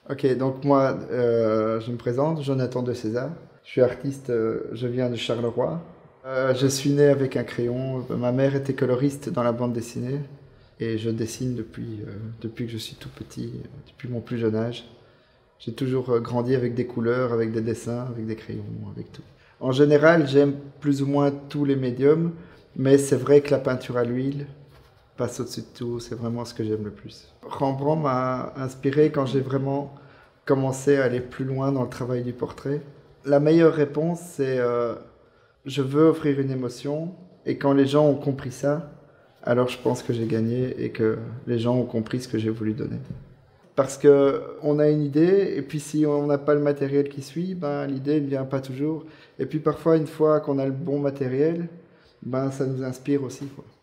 Ok, donc moi, je me présente, Jonathan de César. Je suis artiste, je viens de Charleroi. Je suis né avec un crayon. Ma mère était coloriste dans la bande dessinée. Et je dessine depuis que je suis tout petit, depuis mon plus jeune âge. J'ai toujours grandi avec des couleurs, avec des dessins, avec des crayons, avec tout. En général, j'aime plus ou moins tous les médiums, mais c'est vrai que la peinture à l'huile passe au-dessus de tout, c'est vraiment ce que j'aime le plus. Rembrandt m'a inspiré quand j'ai vraiment commencé à aller plus loin dans le travail du portrait. La meilleure réponse, c'est je veux offrir une émotion, et quand les gens ont compris ça, alors je pense que j'ai gagné et que les gens ont compris ce que j'ai voulu donner. Parce que on a une idée, et puis si on n'a pas le matériel qui suit, ben, l'idée ne vient pas toujours. Et puis parfois, une fois qu'on a le bon matériel, ben, ça nous inspire aussi, quoi.